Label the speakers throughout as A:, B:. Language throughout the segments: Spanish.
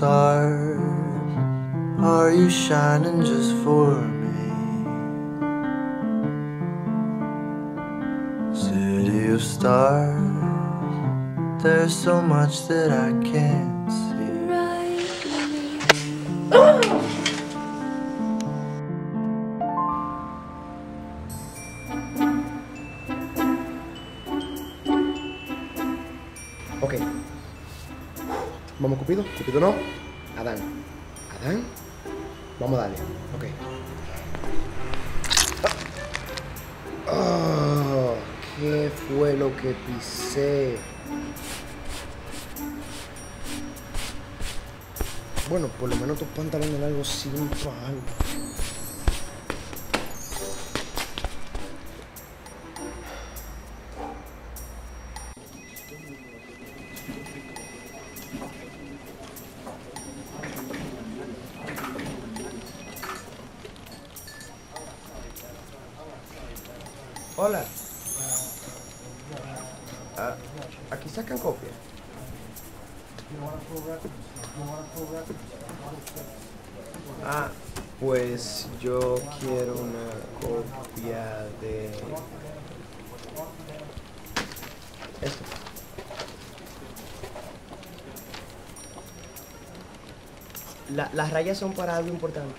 A: stars, are you shining just for me? City of stars, there's so much that I can't see.
B: Ok. Vamos, Cupido. Cupido no. Adán. Adán. Vamos a darle. Ok. Oh, ¿qué fue lo que pisé? Bueno, por lo menos tus pantalones largos siguen algo. Hola. Aquí sacan copia. Pues yo quiero una copia de esto. Las rayas son para algo importante.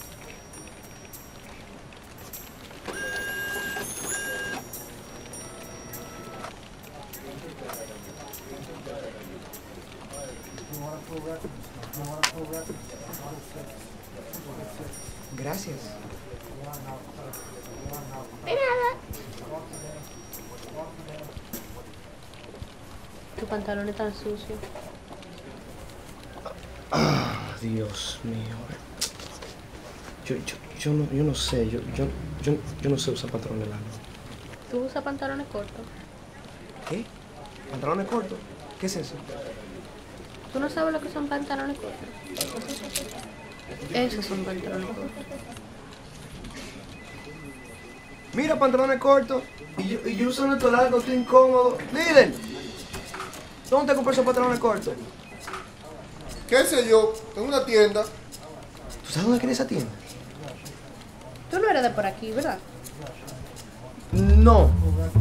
B: Gracias.
C: De nada. Tu pantalón es tan sucio.
B: Dios mío. Yo no sé. Yo no sé usar pantalones largos.
C: ¿Tú usas pantalones cortos?
B: ¿Qué? ¿Pantalones cortos? ¿Qué es eso?
C: ¿Tú no sabes lo que son pantalones cortos? Esos son pantalones cortos.
B: Mira, pantalones cortos. Y yo uso estos largos, estoy incómodo. ¡Líder! ¿Dónde te compré esos pantalones cortos?
D: ¿Qué sé yo? En una tienda.
B: ¿Tú sabes dónde queda esa tienda?
C: Tú no eres de por aquí, ¿verdad?
B: No.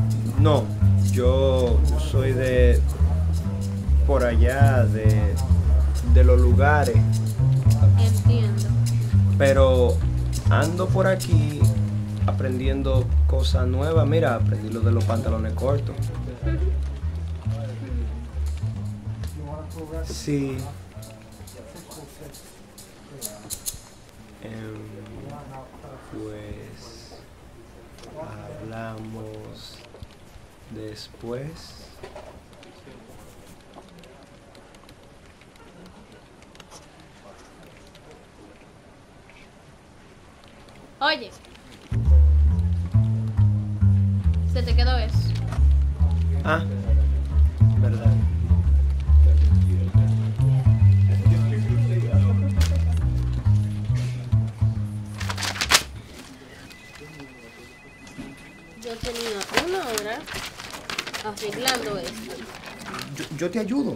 B: Yo soy de por allá, de los lugares.
C: Entiendo.
B: Pero ando por aquí aprendiendo cosas nuevas. Mira, aprendí lo de los pantalones cortos. Sí. Pues hablamos después.
C: Oye. Se te quedó eso.
B: Verdad.
C: Yo tenía una hora arreglando esto.
B: Yo te ayudo.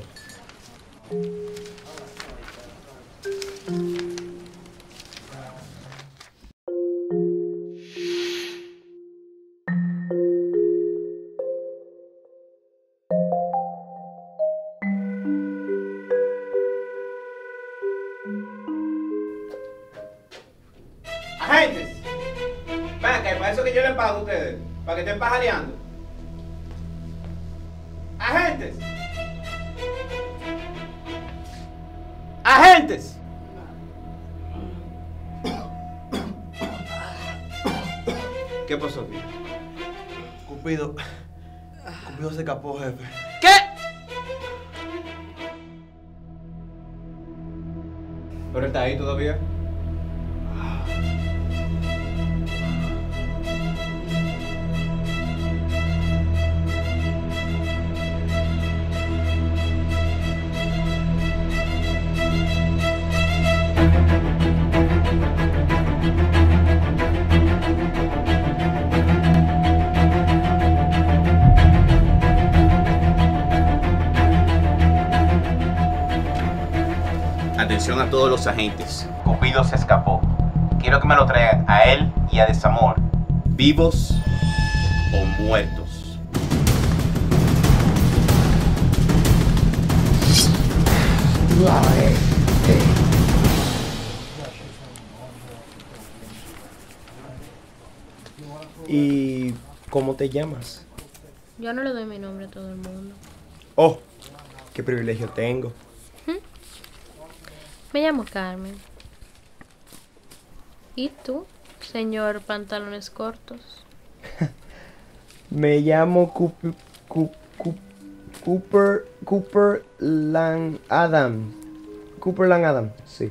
E: Agentes, venga, que para eso que yo les pago a ustedes, para que estén pajareando. Agentes. Agentes. ¿Qué pasó, tío?
A: Cupido se escapó, jefe.
E: ¿Qué? ¿Pero él está ahí todavía? todos los agentes. Cupido se escapó. Quiero que me lo traigan a él y a Desamor, vivos o muertos.
B: ¿Y cómo te llamas?
C: Yo no le doy mi nombre a todo el mundo.
B: Oh, qué privilegio tengo.
C: Me llamo Carmen. ¿Y tú, señor pantalones cortos?
B: Me llamo Cooper Lang Adam. Cooper Lang Adam, sí.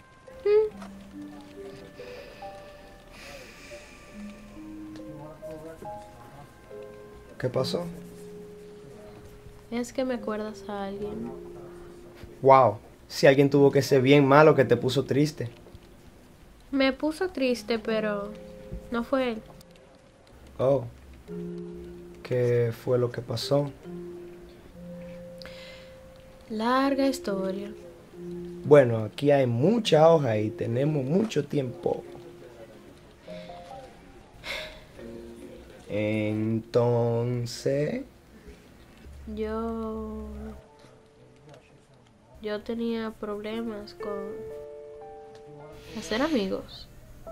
B: ¿Qué pasó?
C: Es que me acuerdas a alguien.
B: Wow, si alguien tuvo que ser bien malo que te puso triste.
C: Me puso triste, pero no fue él.
B: Oh, ¿qué fue lo que pasó?
C: Larga historia.
B: Bueno, aquí hay mucha hoja y tenemos mucho tiempo. Entonces...
C: Yo tenía problemas con hacer amigos.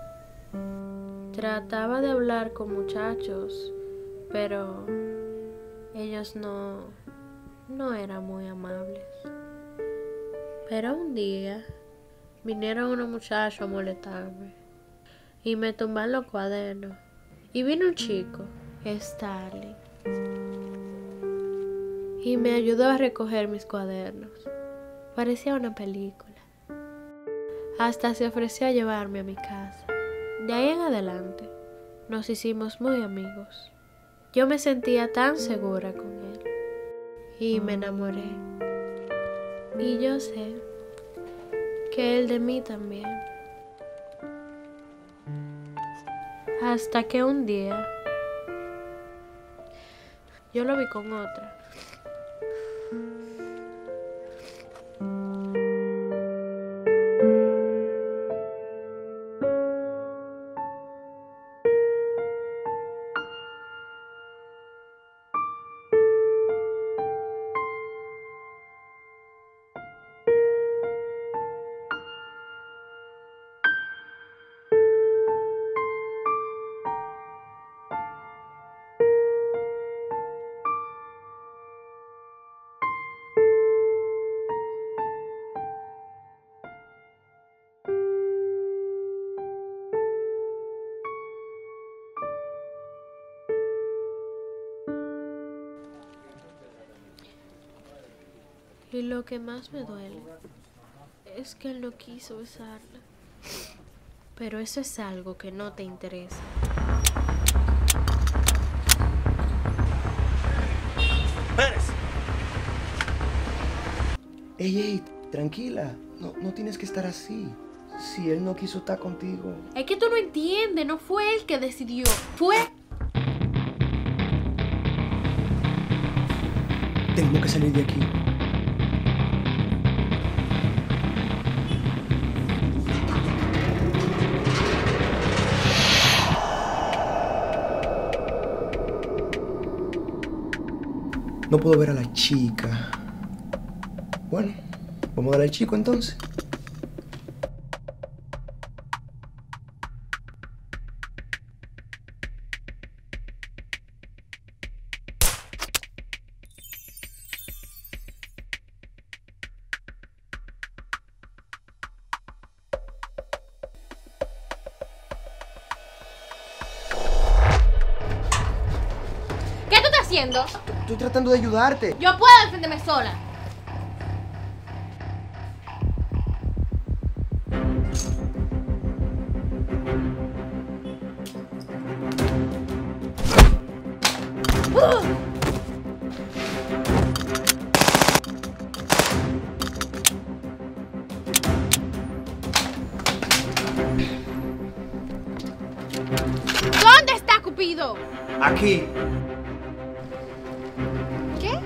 C: Trataba de hablar con muchachos, pero ellos no eran muy amables. Pero un día vinieron unos muchachos a molestarme y me tumbaron los cuadernos. Y vino un chico, Starling, y me ayudó a recoger mis cuadernos. Parecía una película. Hasta se ofreció a llevarme a mi casa. De ahí en adelante nos hicimos muy amigos. Yo me sentía tan segura con él y me enamoré. Y yo sé que él de mí también. Hasta que un día yo lo vi con otra. Y lo que más me duele es que él no quiso besarla. Pero eso es algo que no te interesa.
E: ¡Pérez!
B: Ey, tranquila. No tienes que estar así. Si él no quiso estar contigo.
C: Es que tú no entiendes, no fue él que decidió. Fue...
B: Tengo que salir de aquí. No puedo ver a la chica. Bueno, vamos a dar al chico entonces.
C: ¿Qué tú estás haciendo?
B: Estoy tratando de ayudarte.
C: Yo puedo defenderme sola. ¿Dónde está Cupido?
B: Aquí.
C: ¿Qué?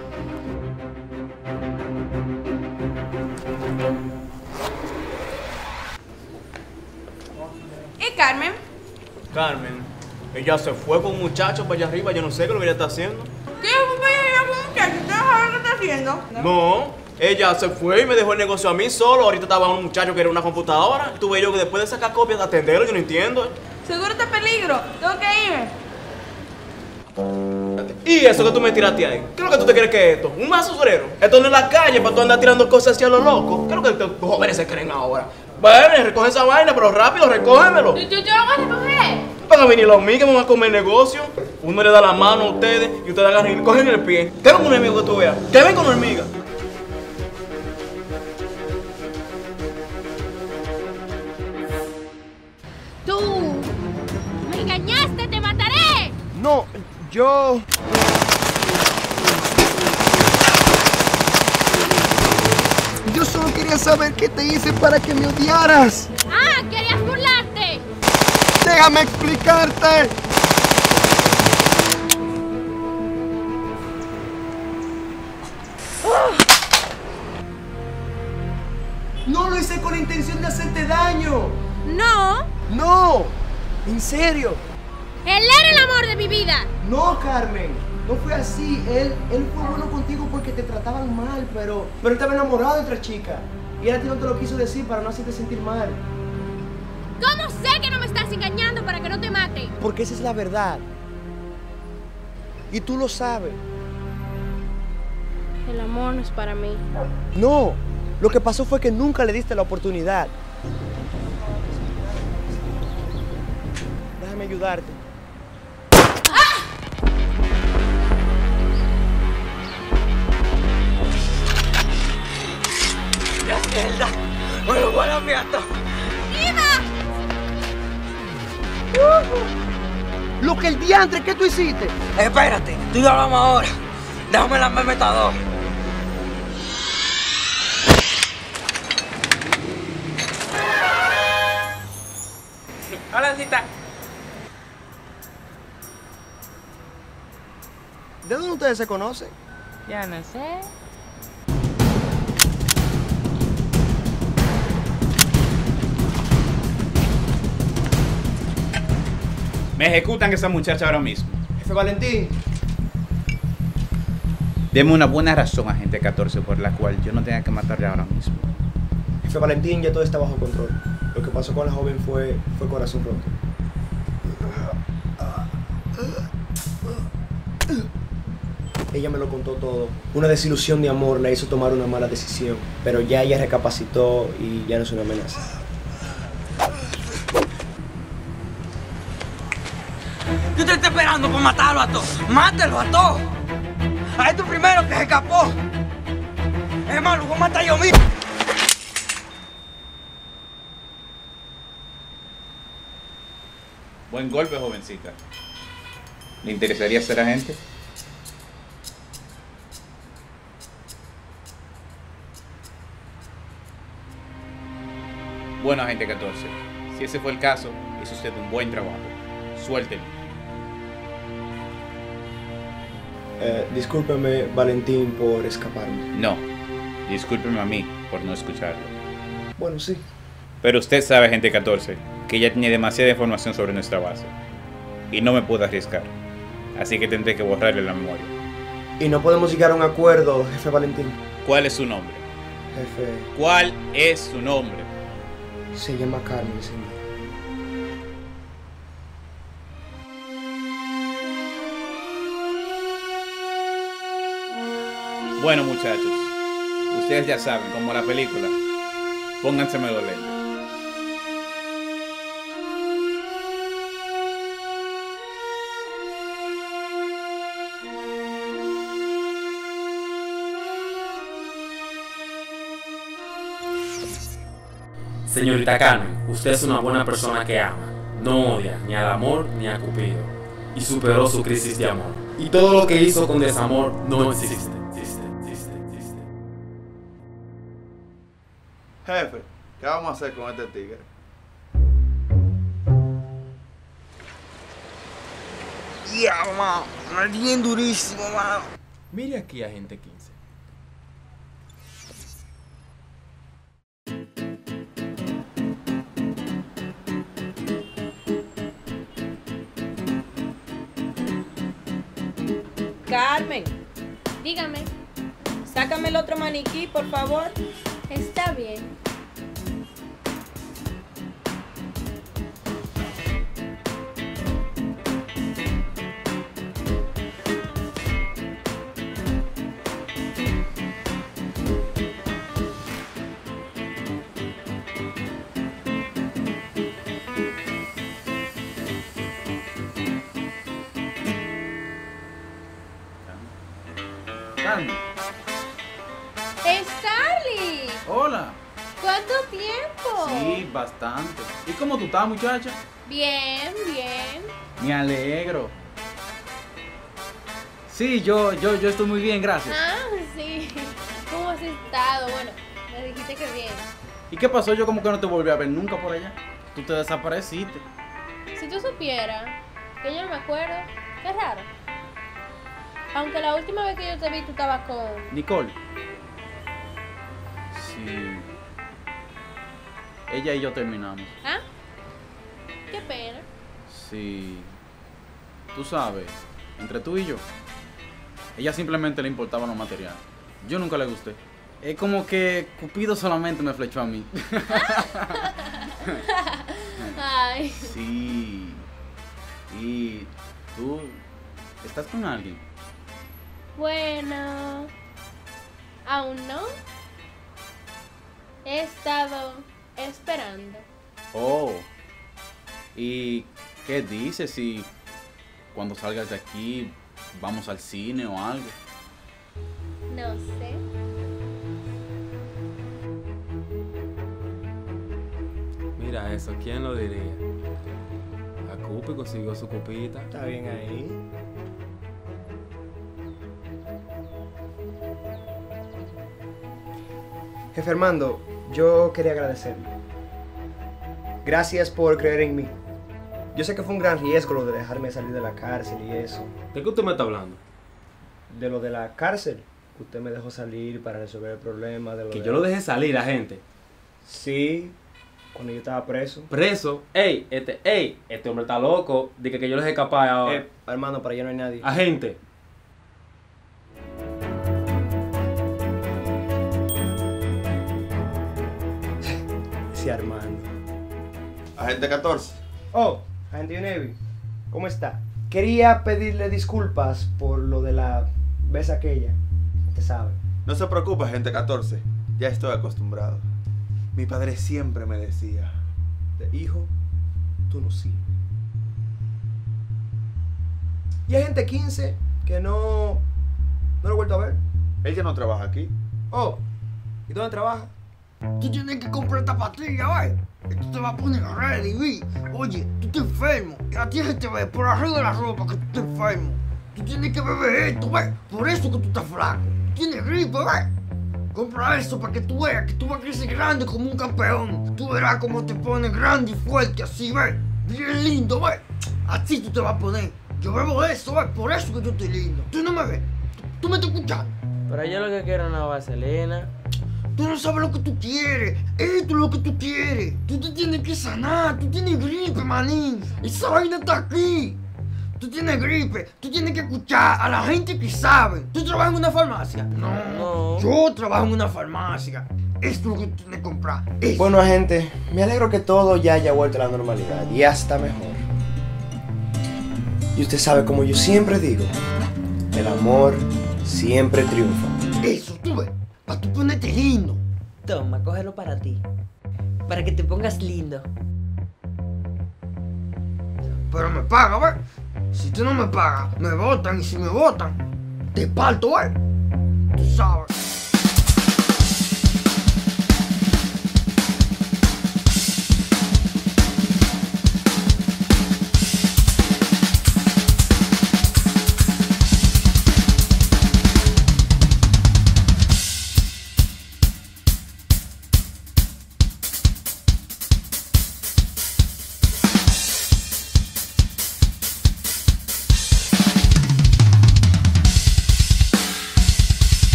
F: Carmen?
B: Carmen, ella se fue con un muchacho para allá arriba, yo no sé qué lo que ella está haciendo.
F: ¿Qué fue ella con un muchacho? ¿Usted no sabe lo que está haciendo?
B: No, ella se fue y me dejó el negocio a mí solo. Ahorita estaba un muchacho que era una computadora. Tuve yo que después de sacar copias de atenderlo, yo no entiendo.
F: Seguro está peligro. Tengo que irme.
B: ¿Y eso que tú me tiraste ahí? ¿Qué es lo que tú te crees que es esto? ¿Un basurero? Esto no es la calle para tú andar tirando cosas hacia lo loco. ¿Qué es lo que estos jóvenes se creen ahora? Bueno, recoge esa vaina, pero rápido, recógemelo.
F: ¿Yo lo voy a recoger?
B: Van a venir los míos que me van a comer el negocio. Uno le da la mano a ustedes y ustedes agarran y cogen el pie. ¿Qué ven con un enemigo que tú veas? ¿Qué ven con una hormiga?
C: ¡Tú! ¡Me engañaste! ¡Te mataré!
B: No, yo...
G: Yo solo quería saber qué te hice para que me odiaras.
C: ¡Ah! ¡Querías burlarte!
G: Déjame explicarte.
B: No lo hice con la intención de hacerte daño.
C: ¡No!
B: No, en serio.
C: ¡Él era el amor de mi vida!
B: No, Carmen, no fue así. Él fue bueno contigo porque te trataban mal, pero él estaba enamorado de otra chica. Y él a ti no te lo quiso decir para no hacerte sentir mal.
C: ¿Cómo sé que no me estás engañando para que no te mate?
B: Porque esa es la verdad. Y tú lo sabes.
C: El amor no es para mí.
B: No, lo que pasó fue que nunca le diste la oportunidad. Déjame ayudarte.
G: Lo que el diantre, ¿qué tú hiciste?
H: Espérate, tú y yo hablamos ahora. Déjame la metador. Hola, cita.
B: ¿De dónde ustedes se conocen?
H: Ya no sé.
E: Me ejecutan esa muchacha ahora mismo.
B: Jefe Valentín.
E: Deme una buena razón, agente 14, por la cual yo no tenga que matarle ahora mismo.
B: Jefe Valentín, ya todo está bajo control. Lo que pasó con la joven fue corazón roto. Ella me lo contó todo. Una desilusión de amor la hizo tomar una mala decisión. Pero ya ella recapacitó y ya no es una amenaza.
H: Yo te estoy esperando para matarlo a todos. ¡Mátelo a todos! A este primero que se escapó. Es más, lo voy a matar yo mismo.
E: Buen golpe, jovencita. ¿Le interesaría ser agente? Bueno, agente 14, si ese fue el caso, hizo usted un buen trabajo. Suéltelo.
B: Discúlpeme, Valentín, por escaparme.
E: No, discúlpeme a mí por no escucharlo.
B: Bueno, sí.
E: Pero usted sabe, agente 14, que ya tiene demasiada información sobre nuestra base. Y no me puedo arriesgar. Así que tendré que borrarle la memoria.
B: Y no podemos llegar a un acuerdo, jefe Valentín.
E: ¿Cuál es su nombre?
B: Jefe,
E: ¿Cuál es su nombre?
B: se llama Carmen, señor.
E: Bueno, muchachos, ustedes ya saben, como la película, pónganse medio lentes.
I: Señorita Carmen, usted es una buena persona que ama, no odia ni al amor ni a Cupido, y superó su crisis de amor. Y todo lo que hizo con desamor no existe.
D: Jefe, ¿qué vamos a hacer con este tigre?
H: Ya, mano. Bien durísimo, mano.
I: Mire aquí, agente 15.
J: Carmen,
C: Dígame,
J: sácame el otro maniquí, por favor.
C: está bien.
K: Carmen.
C: ¡Starly!
K: Hola.
C: ¿Cuánto tiempo?
K: Sí, bastante. ¿Y cómo tú estás, muchacha?
C: Bien, bien.
K: Me alegro. Sí, yo estoy muy bien, gracias.
C: Ah, sí. ¿Cómo has estado? Bueno, me dijiste que bien.
K: ¿Y qué pasó? Yo como que no te volví a ver nunca por allá. Tú te desapareciste.
C: Si tú supieras que yo no me acuerdo, qué raro. Aunque la última vez que yo te vi tú estabas con...
K: Nicole. Sí. Ella y yo terminamos.
C: ¿Ah? Qué pena.
K: Sí. Tú sabes, entre tú y yo, ella simplemente le importaba lo material. Yo nunca le gusté. Es como que Cupido solamente me flechó a mí.
C: Ay.
K: Sí. ¿Y tú estás con alguien?
C: Bueno, aún no. He estado esperando.
K: Oh. ¿Y qué dices si cuando salgas de aquí vamos al cine o algo?
C: No sé.
I: Mira eso, ¿quién lo diría? A Cupi consiguió su cupita.
L: Está bien ahí. Jefe Armando, yo quería agradecerle. Gracias por creer en mí. Yo sé que fue un gran riesgo lo de dejarme salir de la cárcel y eso.
I: ¿De qué usted me está hablando?
L: De lo de la cárcel. Usted me dejó salir para resolver el problema. De lo
I: Que
L: de...
I: yo lo dejé salir a gente.
L: Sí, cuando yo estaba preso.
I: ¿Preso? Este hombre está loco. Dije que yo lo dejé escapar ahora.
L: Hermano, para allá no hay nadie.
I: Agente.
L: Sí, Armando.
D: Agente 14.
L: Oh, agente Navy, ¿cómo está? Quería pedirle disculpas por lo de la vez aquella. Usted sabe.
D: No se preocupe, agente 14. Ya estoy acostumbrado. Mi padre siempre me decía, hijo, tú no sirves.
L: Y agente 15, que no lo he vuelto a ver.
D: Él ya no trabaja aquí.
L: Oh, ¿y dónde trabaja?
H: Tú tienes que comprar esta pastilla, ¿ves? Esto te va a poner ready, ¿ves? Oye, tú estás enfermo. Y a ti se te ve por arriba de la ropa que tú estás enfermo. Tú tienes que beber esto, ¿ves? Por eso que tú estás flaco. Tienes gripe, ¿ves? Compra eso para que tú veas que tú vas a crecer grande como un campeón. Tú verás cómo te pones grande y fuerte así, ¿ves? Bien lindo, ¿ves? Así tú te vas a poner. Yo bebo eso, ¿ves? Por eso que yo estoy lindo. Tú no me ves. Tú me estás escuchando.
M: Pero yo lo que quiero es una vaselina.
H: Tú no sabes lo que tú quieres. Esto es lo que tú quieres. Tú te tienes que sanar. Tú tienes gripe, manín. Esa vaina está aquí. Tú tienes gripe. Tú tienes que escuchar a la gente que sabe. ¿Tú trabajas en una farmacia? No. Yo trabajo en una farmacia. Esto es lo que tú tienes que comprar. Esto.
L: Bueno, agente, me alegro que todo ya haya vuelto a la normalidad y hasta mejor. Y usted sabe, como yo siempre digo, el amor siempre triunfa.
H: Eso, tú ves. Para tú ponerte lindo.
M: Toma, cógelo para ti. Para que te pongas lindo.
H: Pero me paga, ¿ves? Si tú no me pagas, me botan. Y si me botan, te parto, ¿ves? Tú sabes.